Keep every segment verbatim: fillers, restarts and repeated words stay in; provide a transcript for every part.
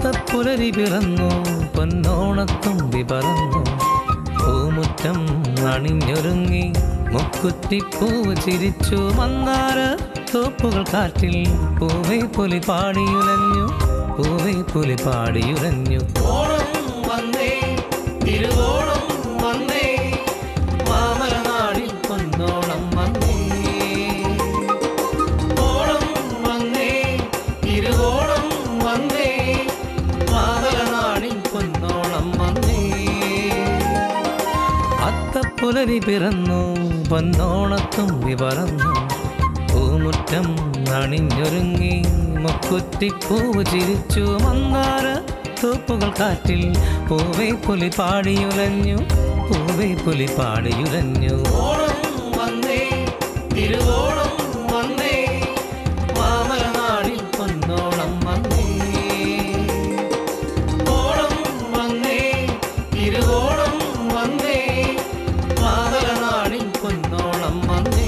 അത്തപ്പുലരി പിറന്നു, പൊന്നോണത്തുമ്പി പറന്നു, പൂമുറ്റം അണിഞ്ഞൊരുങ്ങി, മുക്കുറ്റിപ്പൂവ് ചിരിച്ചു. മന്ദാര തോപ്പുകൾ കാറ്റിൽ പൂവേ പുലി പാടിയുലഞ്ഞു, പൂവേ പുലി പാടിയുലഞ്ഞു. ഓണം വന്നേ, തിരുവോണം വന്നേ, മാമലനാടിൽ പൊന്നോണം വന്നേ. ഓണം വന്നേ, തിരുവോണം വന്നേ, മാമലനാടിൽ പൊന്നോണം വന്നേ. അത്തപ്പുലരി പിറന്നു, പൊന്നോണത്തുമ്പി പറന്നു, പൂമുറ്റം അണിഞ്ഞൊരുങ്ങി, മുക്കുറ്റിപ്പൂവ് ചിരിച്ചു. മന്ദാര തോപ്പുകൾ കാറ്റിൽ പൂവേ പുലി പാടിയുലഞ്ഞു, പൂവേ പുലി പാടിയുലഞ്ഞു. ഓണം വന്നേ, തിരുവോണം വന്നേ, മാമലനാടിൽ പൊന്നോണം വന്നേ. ഓണം വന്നേ, തിരുവോണം വന്നേ, മാമലനാടിൽ പൊന്നോണം വന്നേ.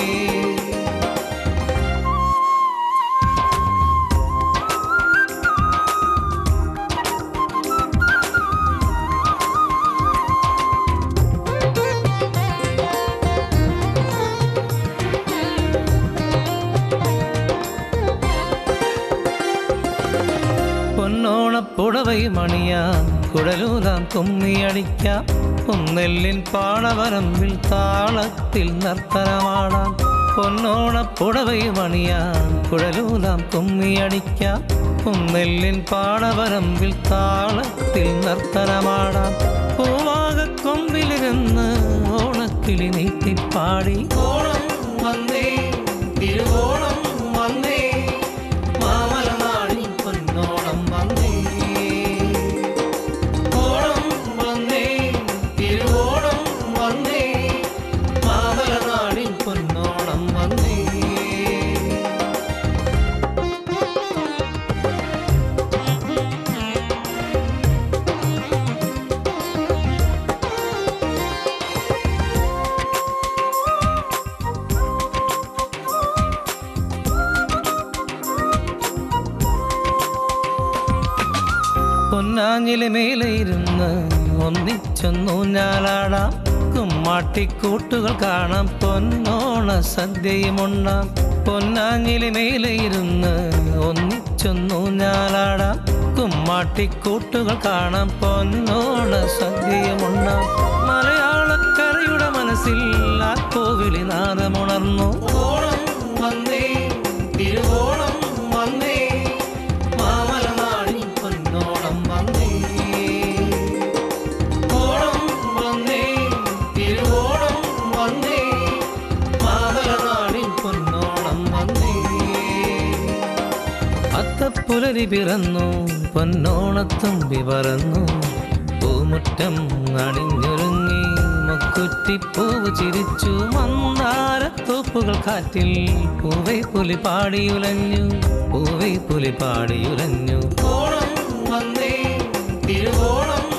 പൊന്നോണപ്പുടവൈ മണിയാം, കുഴലൂതാം കുമ്മിയടിക്കാം, പൊന്നെല്ലിൻ പാണവരമ്പിൽ താളത്തിൽ നർത്തനമാടാം. പൊന്നോണപ്പുടവൈ മണിയാം, കുഴലൂതാം കുമ്മിയടിക്കാം, പൊന്നെല്ലിൻ പാണവരമ്പിൽ താളത്തിൽ നർത്തനമാടാം. പൂവാകക്കൊമ്പിലിരുന്ന് ഓണക്കിളി നീട്ടിപ്പാടി. ഓണം വന്നേ, തിരുവോണം വന്നേ, മാമലനാടിൽ പൊന്നോണം വന്നേ. ഓണം വന്നേ, തിരുവോണം വന്നേ, മാമലനാടിൽ പൊന്നോണം വന്നേ. പൊന്നാഞ്ഞിലെ മേലെ ഇരുന്ന് ഒന്നിച്ചൊന്നൂഞ്ഞാലാടാം, കുമ്മാട്ടിക്കൂട്ടുകൾ കാണാം, പൊന്നോണ സദ്യയുമുണ്ണാം. പൊന്നാഞ്ഞിലെ മേലെ ഇരുന്ന് ഒന്നിച്ചൊന്നൂഞ്ഞാലാടാം, കുമ്മാട്ടിക്കൂട്ടുകൾ കാണാം, പൊന്നോണ സദ്യയുമുണ്ണാം. മലയാളക്കരയുടെ മനസ്സിൽ ആ കോവിലി നാദമുണർന്നു. ഓണം വന്നേ, തിരുവോണം വന്നേ, മാമലനാടിൽ പൊന്നോണം വന്നേ. ഓണം വന്നേ, തിരുവോണം വന്നേ, മാമലനാടിൽ പൊന്നോണം വന്നേ. അത്തപ്പുലരി പിറന്നു, പൊന്നോണത്തുമ്പി പറന്നു, പൂമുറ്റം അണിഞ്ഞൊരുങ്ങി, മുക്കുറ്റിപ്പൂവ് ചിരിച്ചു. മന്ദാര തോപ്പുകൾ കാറ്റിൽ പൂവേ പുലി പാടിയുലഞ്ഞു, പൂവേ പുലി പാടിയുലഞ്ഞു. ഓണം വന്നേ, തിരുവോണം